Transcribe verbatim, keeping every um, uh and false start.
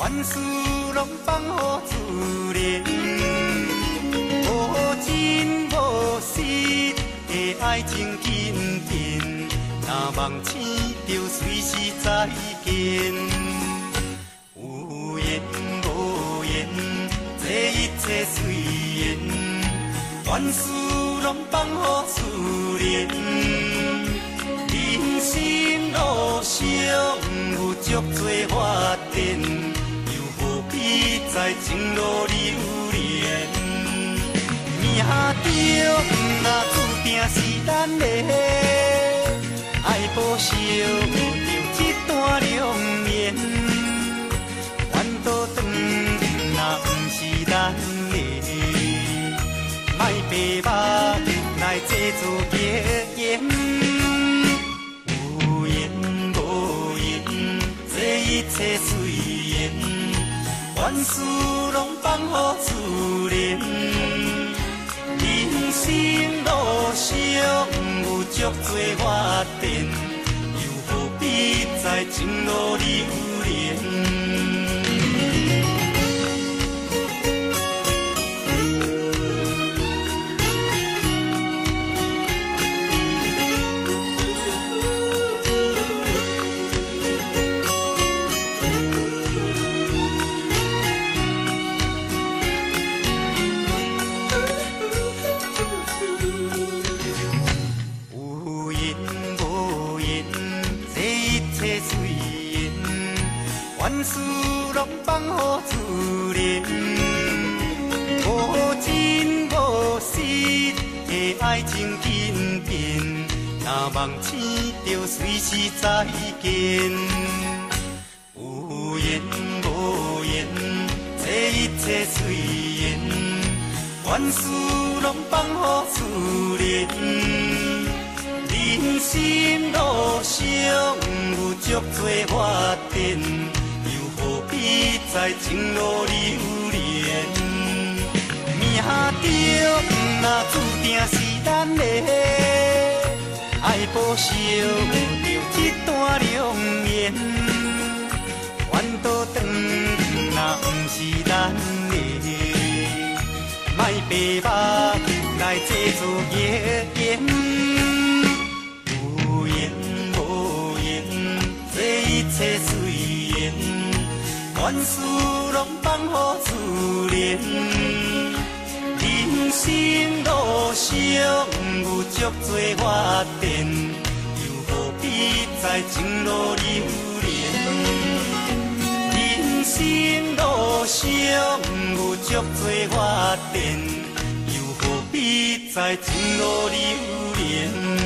万事拢放乎自然，无真无实的爱情紧紧，若梦醒就随时再见。有缘无缘，这一切随缘，万事拢放乎自然。人生路上有足多发展，又何必在情路流连？命中若注定是咱的，爱保守着这段良缘。缘倒转若不是咱的，莫白目来制作结缘。一切随缘，万事拢放乎自然。人生路上有足多发展，又何必在情路流连？万事拢放乎自然，无真无实的爱情紧紧，若梦醒就随时再见。有缘无缘，这一切随缘，万事拢放乎自然。人生路上有足多发展，何必在情路流连？命中若注定是咱的，爱保守着这段良缘。缘倒转若不是咱的，莫白目来制作结缘。有缘无缘，这一切随缘。万事拢放乎自然，人生路上有足多发展，又何必在情路流连？人生路上有足多发展，又何必在情路流连？